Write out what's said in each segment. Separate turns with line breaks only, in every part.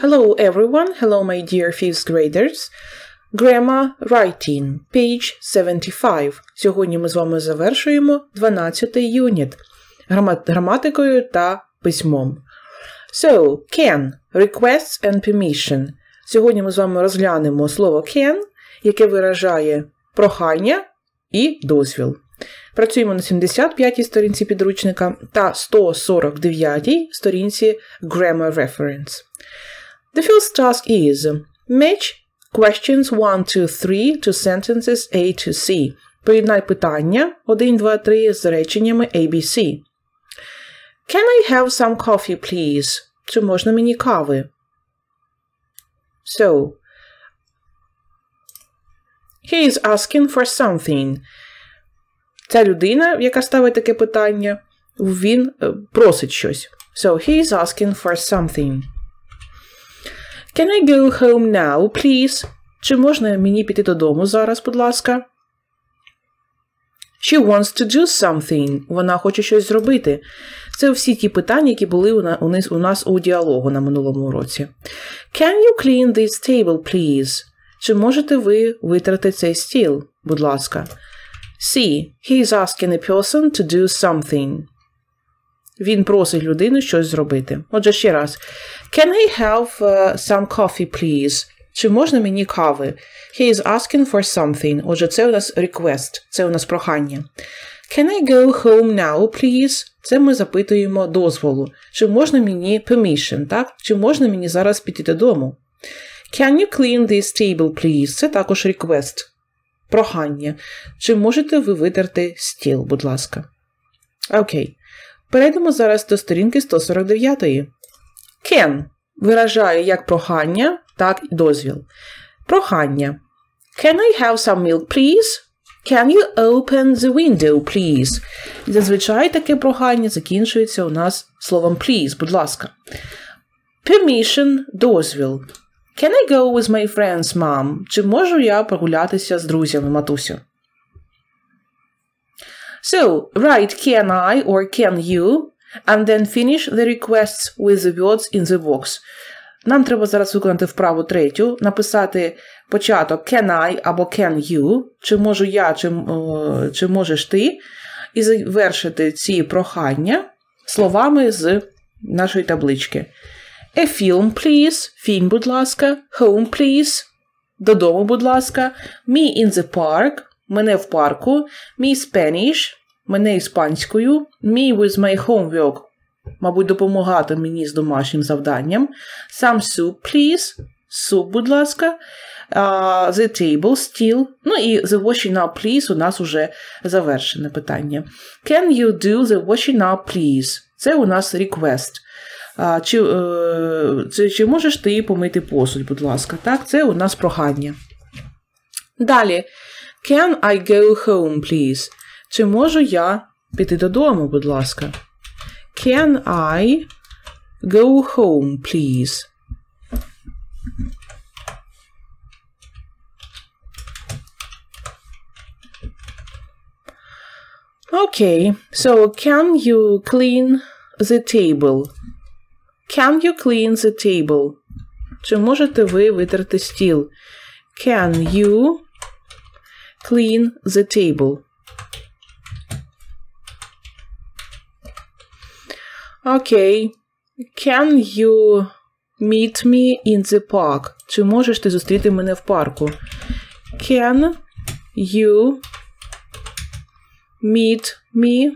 Hello everyone, hello my dear 5th graders. Grammar Writing, page 75. Сьогодні ми з вами завершуємо 12-й юніт граматикою та письмом. So, can, requests and permission. Сьогодні ми з вами розглянемо слово can, яке виражає прохання і дозвіл. Працюємо на 75-й сторінці підручника та 149-й сторінці Grammar Reference. The first task is match questions 1 to 3 to sentences A to C. Поєднай питання 1, 2, 3 з реченнями ABC. Can I have some coffee, please? Чи можна мені кави? So, he is asking for something. Ця людина, яка ставить таке питання, він просить щось. So, he is asking for something. Can I go home now, please? Чи можна мені піти додому зараз, будь ласка? She wants to do something. Вона хоче щось зробити. Це всі ті питання, які були у нас у діалогу на минулому уроці. Can you clean this table, please? Чи можете ви витерти цей стіл, будь ласка? C. He is asking a person to do something. Він просить людину щось зробити. Отже, ще раз. Can I have some coffee, please? Чи можна мені кави? He is asking for something. Отже, це у нас request. Це у нас прохання. Can I go home now, please? Це ми запитуємо дозволу. Чи можна мені permission, так? Чи можна мені зараз піти додому? Can you clean this table, please? Це також request. Прохання. Чи можете ви витерти стіл, будь ласка? Окей. Перейдемо зараз до сторінки 149. Can виражає як прохання, так і дозвіл. Прохання. Can I have some milk, please? Can you open the window, please? Зазвичай таке прохання закінчується у нас словом please, будь ласка. Permission – дозвіл. Can I go with my friends, mom? Чи можу я прогулятися з друзями, матусю? So, write can I or can you, and then finish the requests with the words in the box. Нам треба зараз виконати вправу третю, написати початок can I або can you, чи можу я, чи можеш ти, і завершити ці прохання словами з нашої таблички. A film, please. Фільм, будь ласка. Home, please. Додому, будь ласка. Me in the park. Мене в парку. Me Spanish. Мене іспанською. Me with my homework. Мабуть, допомагати мені з домашнім завданням. Some soup, please. Суп, будь ласка. The table, стіл. Ну і the washing up, please у нас уже завершене питання. Can you do the washing up, please? Це у нас request. Чи можеш ти помити посуд, будь ласка? Так, це у нас прохання. Далі. Can I go home, please? Чи можу я піти додому, будь ласка? Can I go home, please? Okay, so can you clean the table? Can you clean the table? Чи можете ви витерти стіл? Can you clean the table? Okay. Can you meet me in the park? Чи можеш ти зустріти мене в парку? Can you meet me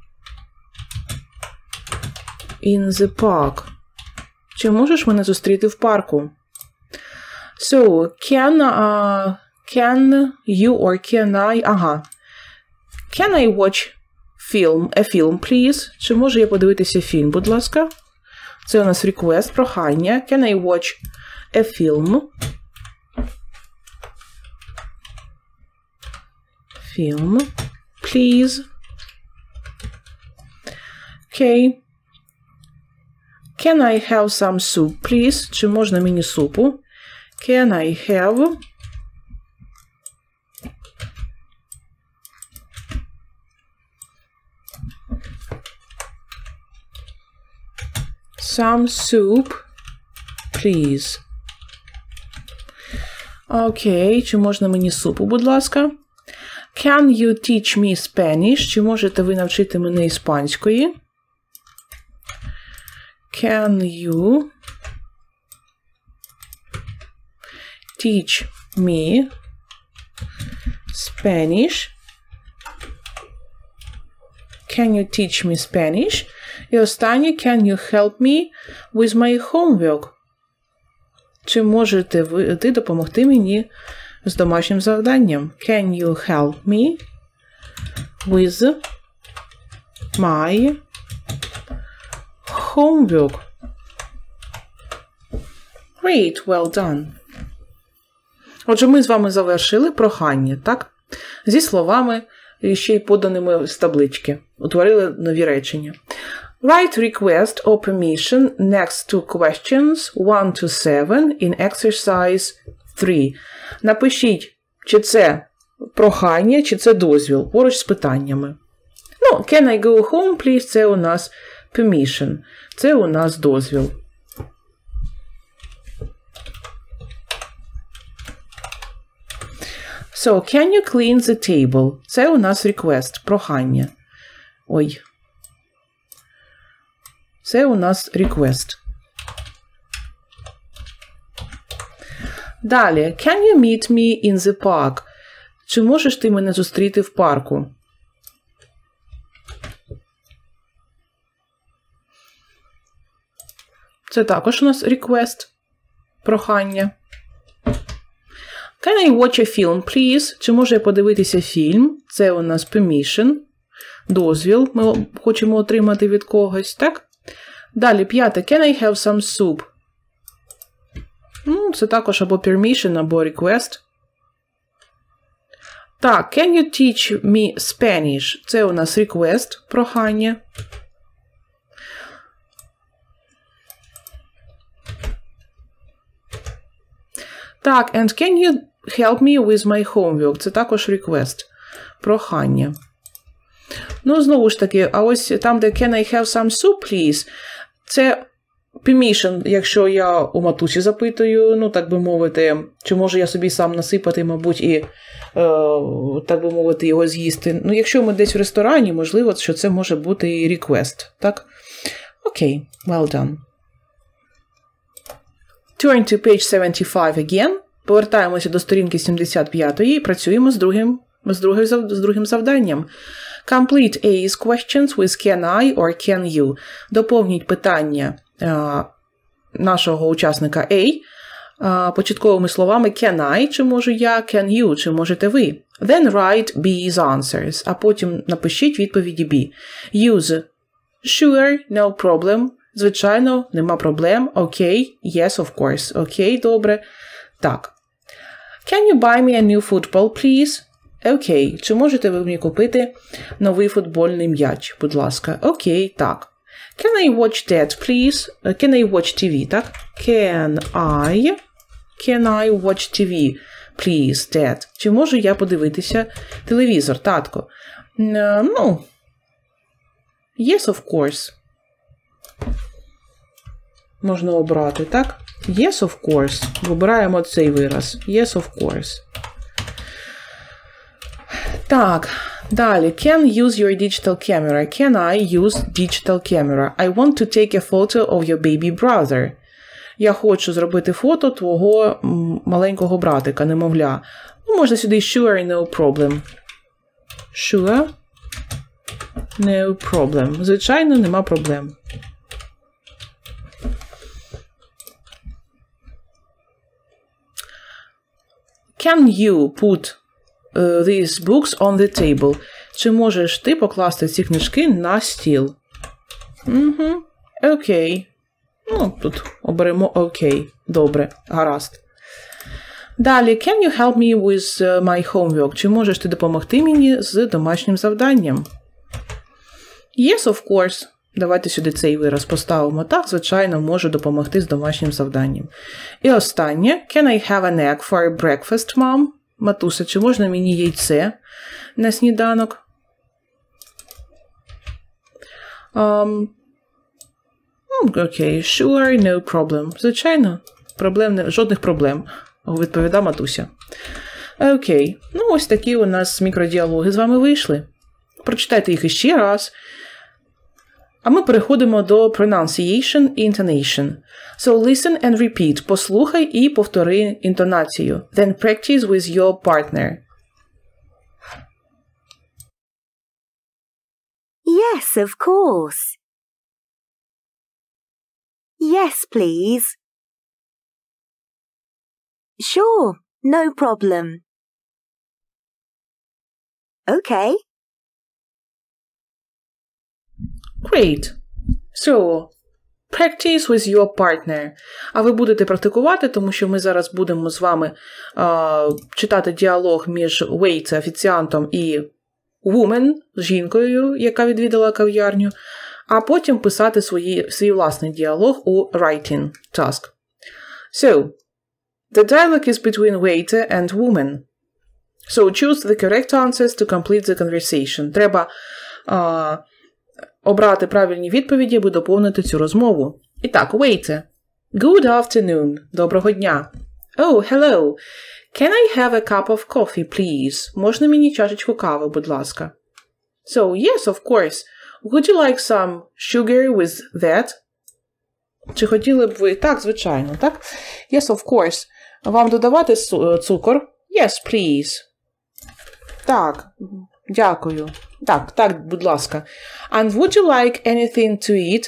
in the park? Чи можеш мене зустріти в парку? So, can you or can I? Ага. Can I watch a film, please? Чи можу я подивитися фільм, будь ласка? Це у нас request, прохання. Can I watch a film? Film, please. Okay. Can I have some soup, please? Чи можна мені супу? Can I have some soup, please. Окей, чи можна мені супу, будь ласка? Can you teach me Spanish? Чи можете ви навчити мене іспанської? Can you teach me Spanish? Can you teach me Spanish? І останнє, can you help me with my homework? Чи можете ти допомогти мені з домашнім завданням? Can you help me with my homework? Great, well done. Отже, ми з вами завершили прохання, так? Зі словами, ще й поданими з таблички. Утворили нові речення. Write request or permission next to questions 1 to 7 in exercise 3. Напишіть, чи це прохання, чи це дозвіл, поруч з питаннями. Ну, can I go home, please? Це у нас permission. Це у нас дозвіл. So, can you clean the table? Це у нас request, прохання. Ой. Це у нас request. Далі. Can you meet me in the park? Чи можеш ти мене зустріти в парку? Це також у нас request, прохання. Can I watch a film, please? Чи може я подивитися фільм? Це у нас permission, дозвіл. Ми хочемо отримати від когось, так? Далі, 5. Can I have some soup? Це також або permission, або request. Так, can you teach me Spanish? Це у нас request, прохання. Так, and can you help me with my homework? Це також request, прохання. Ну, знову ж таки, а ось там, де can I have some soup, please? Це permission, якщо я у матусі запитую, ну, так би мовити, чи можу я собі сам насипати, мабуть, і, так би мовити, його з'їсти. Ну, якщо ми десь в ресторані, можливо, що це може бути і request, так? Окей, well done. Turn to page 75 again. Повертаємося до сторінки 75 і працюємо з другим завданням. Complete A's questions with can I or can you. Доповніть питання нашого учасника A початковими словами can I, чи можу я, can you, чи можете ви. Then write B's answers, а потім напишіть відповіді B. Use sure, no problem. Звичайно, нема проблем. Окей, yes, of course. Окей, добре. Так. Can you buy me a new football, please? Окей. Чи можете ви мені купити новий футбольний м'яч, будь ласка? Окей, так. Can I watch that, please? Can I watch TV, так? Can I watch TV, please, Dad? Чи можу я подивитися телевізор, татко? Ну, yes, of course. Можна обрати, так? Yes, of course. Вибираємо цей вираз. Yes, of course. Так, далі. Can use your digital camera. Can I use digital camera? I want to take a photo of your baby brother. Я хочу зробити фото твого маленького братика, немовля. Ну, можна сюди sure, no problem. Sure, no problem. Звичайно, нема проблем. Can you put these books on the table? Чи можеш ти покласти ці книжки на стіл? Окей. Ну, тут оберемо окей. Добре, гаразд. Далі, can you help me with my homework? Чи можеш ти допомогти мені з домашнім завданням? Yes, of course. Давайте сюди цей вираз поставимо. Так, звичайно, можу допомогти з домашнім завданням. І останнє. Can I have an egg for breakfast, mom? Матуся, чи можна мені яйце на сніданок? Окей, sure, no problem. Звичайно, Жодних проблем, відповідає матуся. Окей. Ну, ось такі у нас мікродіалоги з вами вийшли. Прочитайте їх іще раз. А ми переходимо до pronunciation і intonation. So listen and repeat. Послухай і повтори інтонацію. Then practice with your partner.
Yes, of course. Yes, please. Sure, no problem. Okay.
Great. So, practice with your partner. А ви будете практикувати, тому що ми зараз будемо з вами читати діалог між waiter, офіціантом, і woman, жінкою, яка відвідала кав'ярню, а потім писати свій власний діалог у writing task. So, the dialogue is between waiter and woman. So, choose the correct answers to complete the conversation. Треба обрати правильні відповіді, аби доповнити цю розмову. І так, waiter. Good afternoon. Доброго дня. Oh, hello. Can I have a cup of coffee, please? Можна мені чашечку кави, будь ласка? So, yes, of course. Would you like some sugar with that? Чи хотіли б ви? Так, звичайно, так? Yes, of course. Вам додавати цукор? Yes, please. Так, дякую. Так, будь ласка. And would you like anything to eat?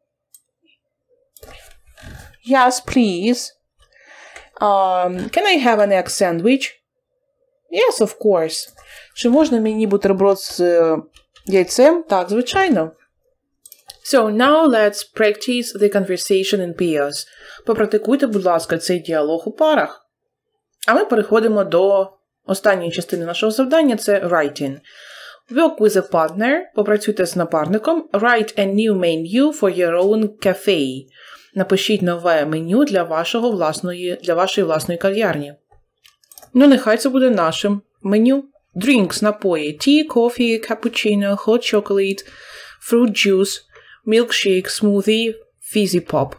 Yes, please. Can I have an egg sandwich? Yes, of course. Чи можна мені бутерброд з яйцем? Так, звичайно. So, now let's practice the conversation in pairs. Попрактикуйте, будь ласка, цей діалог у парах. А ми переходимо до останньої частини нашого завдання – це writing. Work with a partner. Попрацюйте з напарником. Write a new menu for your own cafe. Напишіть нове меню для вашої власної кав'ярні. Ну, нехай це буде нашим меню. Drinks, напої. Tea, coffee, cappuccino, hot chocolate, fruit juice, milkshake, smoothie, fizzy pop.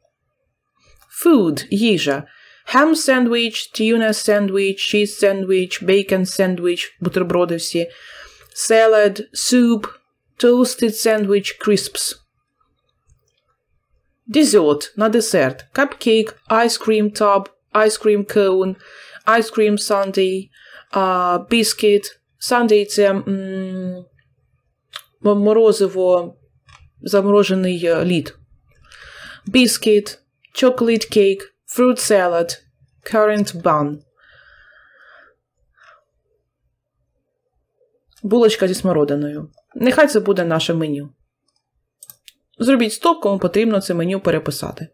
Food, їжа. Ham sandwich, tuna sandwich, cheese sandwich, bacon sandwich, бутерброди всі. Salad, soup, toasted sandwich, crisps. Dessert, на десерт. Cupcake, ice cream tub, ice cream cone, ice cream sundae, biscuit. Sundae – це морозиво, заморожений лід. Biscuit, chocolate cake, fruit salad, currant bun. Булочка зі смородиною. Нехай це буде наше меню. Зробіть стоп, кому потрібно це меню переписати.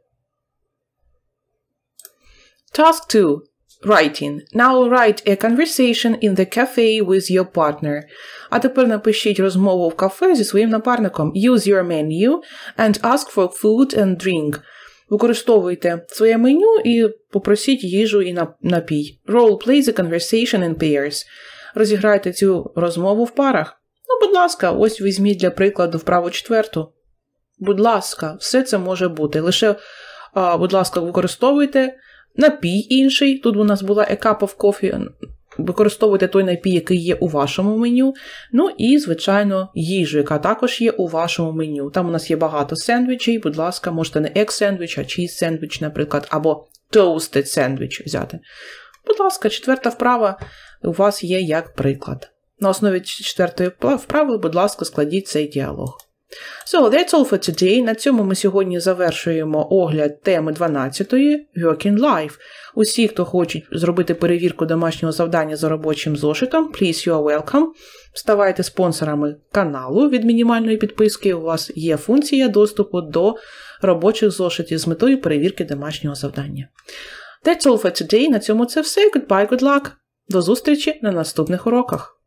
Task 2. Writing. Now write a conversation in the cafe with your partner. А тепер напишіть розмову в кафе зі своїм напарником. Use your menu and ask for food and drink. Використовуйте своє меню і попросіть їжу і напій. Role play the conversation in pairs. Розіграйте цю розмову в парах. Ну, будь ласка, ось візьміть для прикладу вправу 4. Будь ласка, все це може бути. Лише, будь ласка, використовуйте напій інший. Тут у нас була a cup of coffee. Використовуйте той напій, який є у вашому меню. Ну і, звичайно, їжу, яка також є у вашому меню. Там у нас є багато сендвічей. Будь ласка, можете не egg sandwich, а cheese sandwich, наприклад, або toasted sandwich взяти. Будь ласка, 4 вправа у вас є як приклад. На основі 4-ї вправи, будь ласка, складіть цей діалог. So, that's all for today. На цьому ми сьогодні завершуємо огляд теми 12-ї Working Life. Усі, хто хочуть зробити перевірку домашнього завдання за робочим зошитом, please, you are welcome. Ставайте спонсорами каналу від мінімальної підписки. У вас є функція доступу до робочих зошитів з метою перевірки домашнього завдання. That's all for today. На цьому це все. Goodbye, good luck. До зустрічі на наступних уроках.